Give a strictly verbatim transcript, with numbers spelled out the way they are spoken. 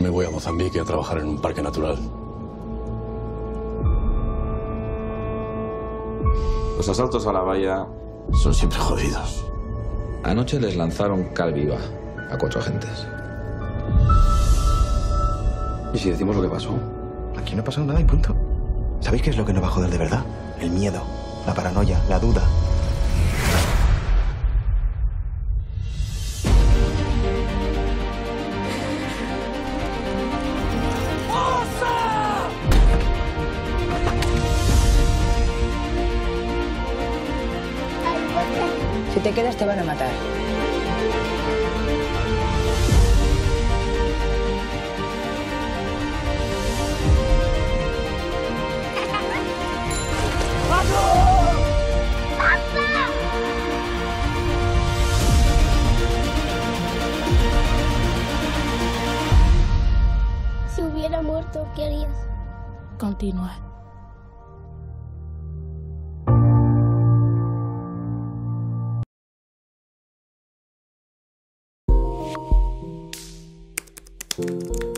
Me voy a Mozambique a trabajar en un parque natural. Los asaltos a la valla Son siempre jodidos. Anoche les lanzaron cal viva a cuatro agentes. ¿Y si decimos lo que pasó? Aquí no ha pasado nada y punto. ¿Sabéis qué es lo que nos va a joder de verdad? El miedo, la paranoia, la duda. Si te quedas te van a matar. Si hubiera muerto, ¿qué harías? Continuar. Thank you.